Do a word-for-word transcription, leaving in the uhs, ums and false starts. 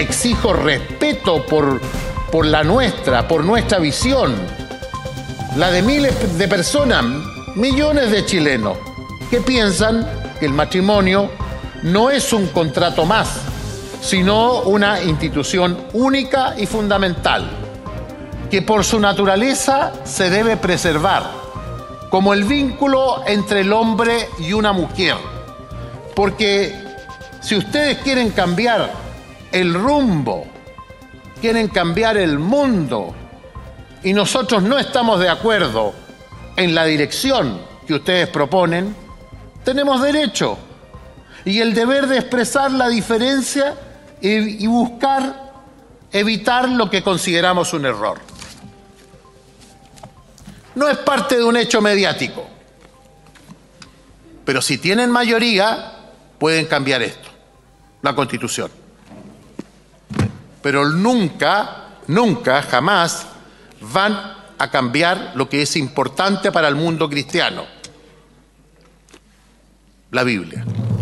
exijo respeto por, por la nuestra, por nuestra visión, la de miles de personas, millones de chilenos, que piensan que el matrimonio no es un contrato más, sino una institución única y fundamental, que por su naturaleza se debe preservar, como el vínculo entre el hombre y una mujer. Porque si ustedes quieren cambiar el rumbo, quieren cambiar el mundo, y nosotros no estamos de acuerdo en la dirección que ustedes proponen, tenemos derecho y el deber de expresar la diferencia y buscar evitar lo que consideramos un error. No es parte de un hecho mediático, pero si tienen mayoría, pueden cambiar esto, la Constitución. Pero nunca, nunca, jamás van a cambiar lo que es importante para el mundo cristiano, la Biblia.